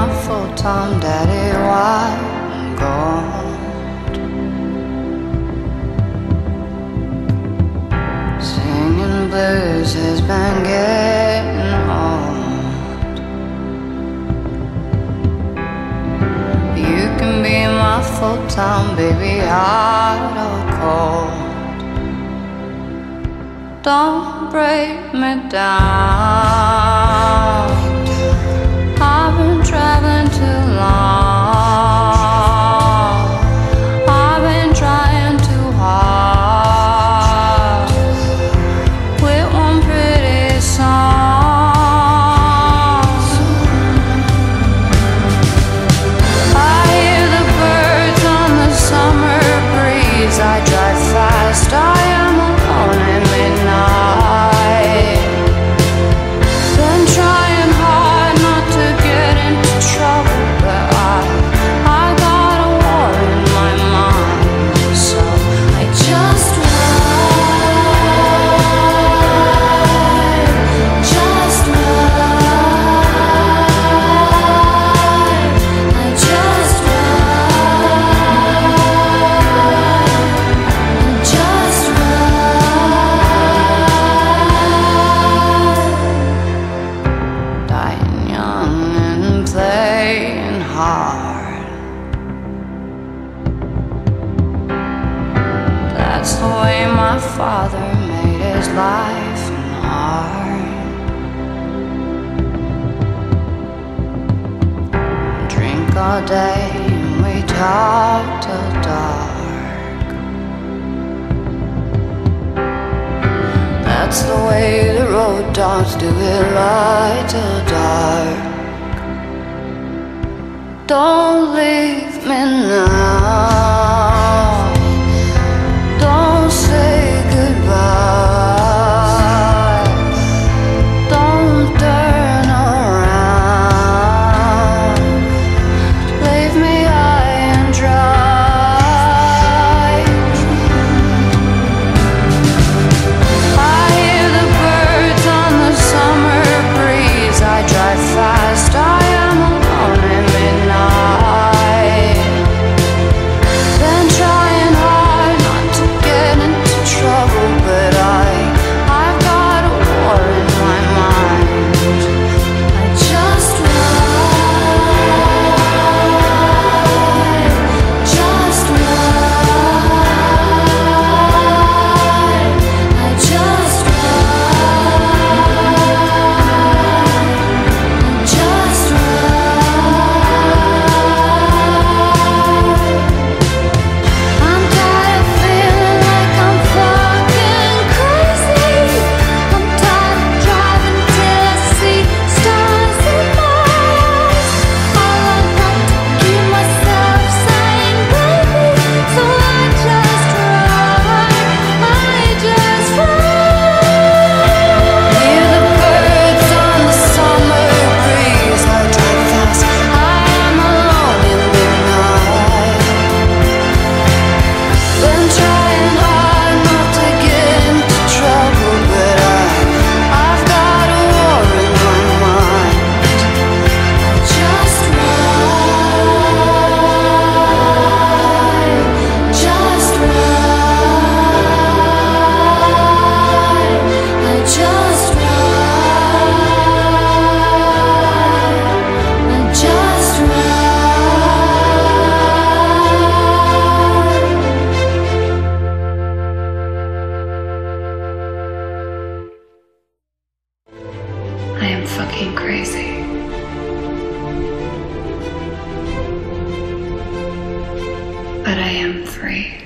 my full-time daddy while I'm gone. Singing blues has been getting old. You can be my full-time baby, hot or cold. Don't break me down. I've been traveling too long. I've been trying too hard with one pretty song. I hear the birds on the summer breeze. I drive fast, I am alone at midnight. Been trying hard not to get into trouble, but I got a war in my mind, so I just ride, just ride, I just ride, just ride. Dying young and playing hard, that's the way my father made his life and art. Drink all day and we talk till dark. That's the way the road dogs do it, light till dark. Don't leave me now. Don't say goodbye. Don't turn around. Leave me high and dry. I hear the birds on the summer breeze. I drive fast, I am alone at midnight. Been trying hard not to get into trouble, but I've got a war in my mind. I just ride, just ride, I just ride, just ride. I'm tired of feeling like I'm fucking crazy. I'm tired of driving till I see stars in my eyes. All I got to keep myself sane, baby. So I just ride, I just ride. Hear the birds on the summer breeze. I drive fast, I am alone in midnight. Been trying hard not to get into trouble, but I've got a war in my mind. I just ride, just ride, I just ride, I just ride. I am fucking crazy. But I am free.